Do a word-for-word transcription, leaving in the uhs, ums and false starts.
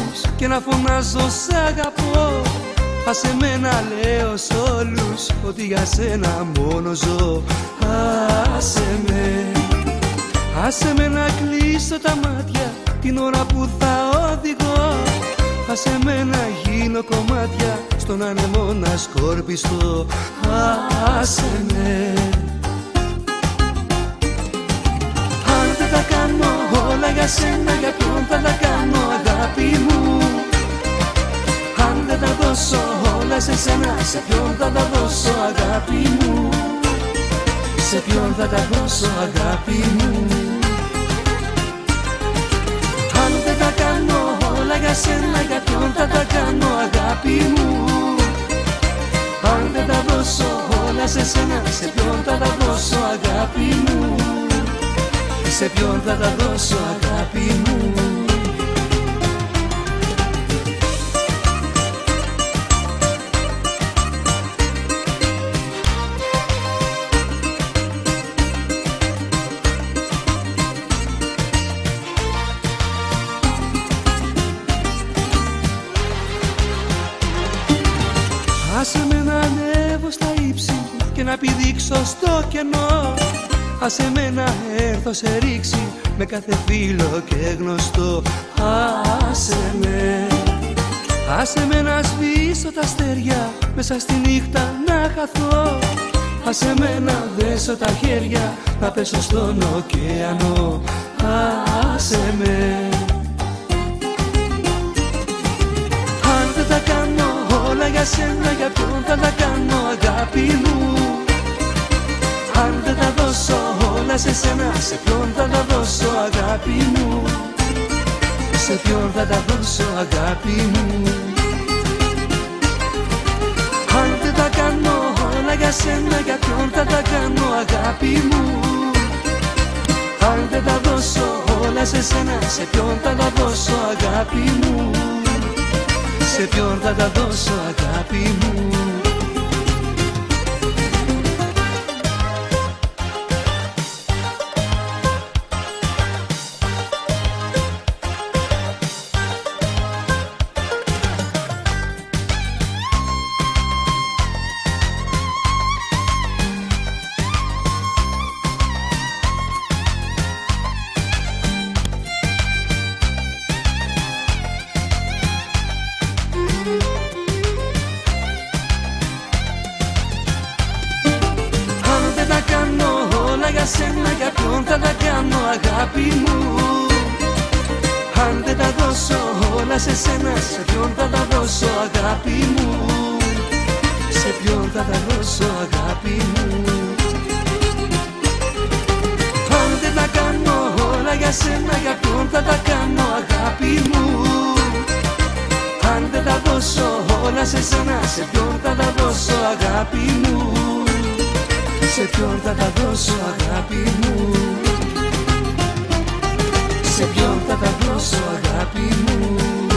όλους και να φωνάζω σ' αγαπώ. Άσε με να λέω σ' όλους ότι για σένα μόνο ζω. Άσε με, άσε με να κλείσω τα μάτια την ώρα που θα οδηγώ. Άσε με να γίνω κομμάτια στον άνεμο να σκορπιστώ. Άσε με. Αν δεν τα κάνω όλα για σένα, για ποιον θα τα κάνω αγάπη μου? Αν δεν τα δώσω όλα σε σένα, σε ποιον θα τα δώσω αγάπη μου? Σε ποιον θα τα δώσω αγάπη μου? Αν δεν τα κάνω όλα για σένα, για ποιον θα τα κάνω αγάπη μου? Αν δεν τα δώσω όλα σε σένα, σε ποιον θα τα δώσω αγάπη μου? Σε ποιον θα τα δώσω αγάπη μου? Άσε με να ανέβω στα ύψη και να πηδήξω στο κενό. Άσε με να έρθω σε ρήξη με κάθε φίλο και γνωστό. Άσε με, άσε με να σβήσω τα αστέρια μέσα στη νύχτα να χαθώ. Άσε με να δέσω τα χέρια να πέσω στον ωκεανό. Άσε με. Αν δεν τα κάνω όλα για σένα, για ποιον θα τα κάνω αγάπη μου? Αν δεν τα δώσω όλα σε σένα, σε ποιον θα τα δώσω αγάπη μου? Σε ποιον θα τα δώσω αγάπη μου? Αν δεν τα κάνω όλα για σένα, για ποιον θα τα κάνω αγάπη μου? Αν δεν τα δώσω όλα σε σένα, σε ποιον θα τα δώσω αγάπη μου? Σε ποιον θα τα δώσω αγάπη μου? Για σένα, για ποιον θα τα κάνω αγάπη μου? Αν δεν τα δώσω όλα σε σένα, σε ποιον θα τα δώσω αγάπη μου? Σε ποιον θα τα δώσω αγάπη μου? Αν δεν τα κάνω όλα για σένα, για ποιον θα τα κάνω αγάπη μου? Αν δεν τα δώσω όλα σε σένα, σε ποιον θα τα δώσω αγάπη μου? Σε ποιον θα τα δώσω αγάπη μου? Σε ποιον θα τα δώσω αγάπη μου?